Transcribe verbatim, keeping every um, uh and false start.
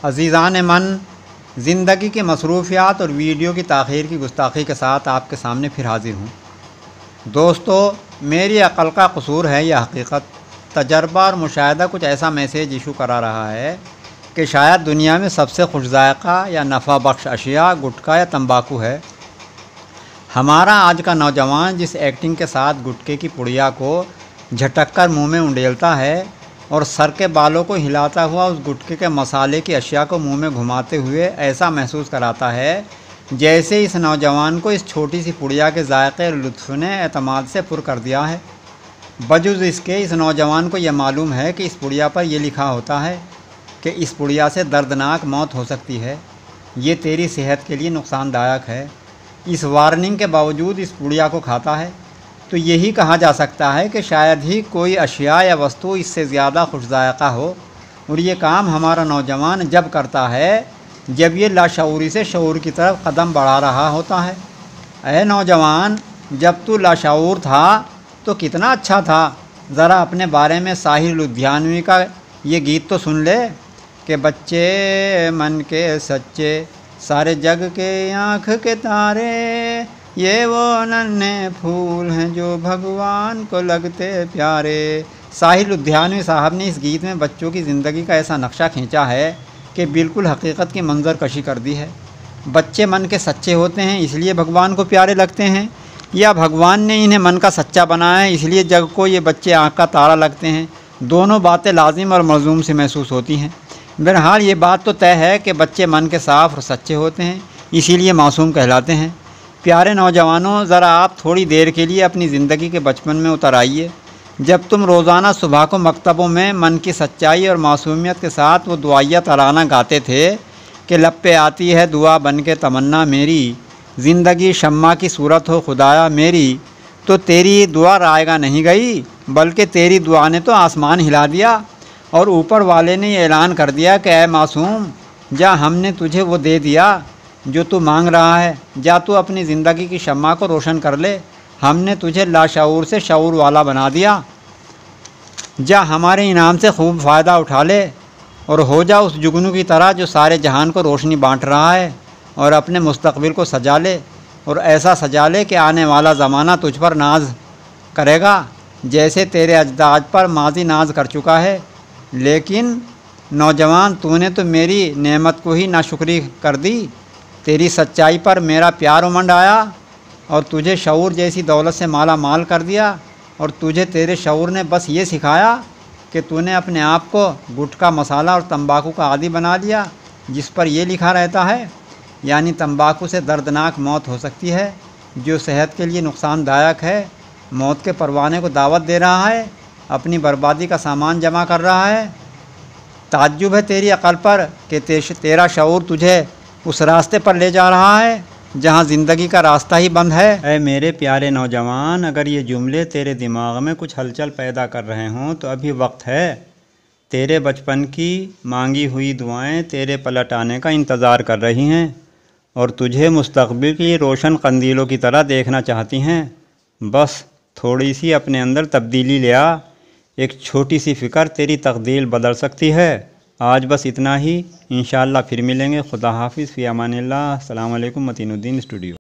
अज़ीज़ान मन, ज़िंदगी की मसरूफ़ियात और वीडियो की ताख़ीर की गुस्ताखी के साथ आपके सामने फिर हाज़िर हूँ। दोस्तों, मेरी अक़ल का कसूर है या हकीकत, तजर्बा और मुशाहिदा कुछ ऐसा मैसेज इशू करा रहा है कि शायद दुनिया में सबसे खुश ज़ायक़ा या नफ़ा बख्श अशिया गुटखा या तंबाकू है। हमारा आज का नौजवान जिस एक्टिंग के साथ गुटखे की पुड़िया को झटक कर मुँह में उंडेलता है और सर के बालों को हिलाता हुआ उस गुटखे के मसाले की अशिया को मुंह में घुमाते हुए ऐसा महसूस कराता है जैसे इस नौजवान को इस छोटी सी पुड़िया के जायके और लुत्फ़ ने एतमाद से पुर कर दिया है। बजुज़ इसके इस नौजवान को यह मालूम है कि इस पुड़िया पर यह लिखा होता है कि इस पुड़िया से दर्दनाक मौत हो सकती है, ये तेरी सेहत के लिए नुकसानदायक है। इस वार्निंग के बावजूद इस पुड़िया को खाता है तो यही कहा जा सकता है कि शायद ही कोई अशिया या वस्तु इससे ज़्यादा खुश ज़ायक़ा हो। और ये काम हमारा नौजवान जब करता है जब ये लाशऊरी से शऊर की तरफ कदम बढ़ा रहा होता है। ऐ नौजवान, जब तू लाशऊर था तो कितना अच्छा था। ज़रा अपने बारे में साहिर लुधियानवी का ये गीत तो सुन ले कि बच्चे मन के सच्चे, सारे जग के आँख के तारे, ये वो नन्हे फूल हैं जो भगवान को लगते प्यारे। साहिर लुधियानवी साहब ने इस गीत में बच्चों की ज़िंदगी का ऐसा नक्शा खींचा है कि बिल्कुल हकीकत की मंजर कशी कर दी है। बच्चे मन के सच्चे होते हैं इसलिए भगवान को प्यारे लगते हैं, या भगवान ने इन्हें मन का सच्चा बनाया है इसलिए जग को ये बच्चे आँख का तारा लगते हैं। दोनों बातें लाजिम और मलजूम से महसूस होती हैं। बहरहाल ये बात तो तय है कि बच्चे मन के साफ़ और सच्चे होते हैं इसीलिए मासूम कहलाते हैं। प्यारे नौजवानों, ज़रा आप थोड़ी देर के लिए अपनी ज़िंदगी के बचपन में उतर आइए, जब तुम रोज़ाना सुबह को मकतबों में मन की सच्चाई और मासूमियत के साथ वो दुआया तराना गाते थे कि लब पे आती है दुआ बन के तमन्ना मेरी, ज़िंदगी शम्मा की सूरत हो खुदाया मेरी। तो तेरी दुआ रायगा नहीं गई बल्कि तेरी दुआ ने तो आसमान हिला दिया और ऊपर वाले ने ऐलान कर दिया कि ऐ मासूम, जा हमने तुझे वो दे दिया जो तू मांग रहा है, जा तू अपनी ज़िंदगी की शम्मा को रोशन कर ले, हमने तुझे लाशऊर से शऊर वाला बना दिया। जा हमारे इनाम से खूब फ़ायदा उठा ले और हो जा उस जुगनू की तरह जो सारे जहान को रोशनी बांट रहा है, और अपने मुस्तकबिल को सजा ले और ऐसा सजा ले कि आने वाला ज़माना तुझ पर नाज करेगा जैसे तेरे अजदाद पर माजी नाज कर चुका है। लेकिन नौजवान, तूने तो मेरी नेमत को ही नाशुक्री कर दी। तेरी सच्चाई पर मेरा प्यार उमंड आया और तुझे शऊर जैसी दौलत से माला माल कर दिया, और तुझे तेरे शऊर ने बस ये सिखाया कि तूने अपने आप को गुटखा, मसाला और तंबाकू का आदी बना लिया जिस पर यह लिखा रहता है, यानी तंबाकू से दर्दनाक मौत हो सकती है जो सेहत के लिए नुकसानदायक है। मौत के परवाने को दावत दे रहा है, अपनी बर्बादी का सामान जमा कर रहा है। ताज्जुब है तेरी अक़ल पर कि तेरा शऊर तुझे उस रास्ते पर ले जा रहा है जहाँ ज़िंदगी का रास्ता ही बंद है। ऐ मेरे प्यारे नौजवान, अगर ये जुमले तेरे दिमाग में कुछ हलचल पैदा कर रहे हों तो अभी वक्त है। तेरे बचपन की मांगी हुई दुआएं तेरे पलट आने का इंतज़ार कर रही हैं और तुझे मुस्तक़बिल की रोशन कंदीलों की तरह देखना चाहती हैं। बस थोड़ी सी अपने अंदर तब्दीली ले आ, एक छोटी सी फ़िक्र तेरी तकदीर बदल सकती है। आज बस इतना ही, इंशाअल्लाह फिर मिलेंगे। खुदा हाफिज़, फ़ी अमानिल्लाह। अस्सलामु अलैकुम। मतीनुद्दीन स्टूडियो।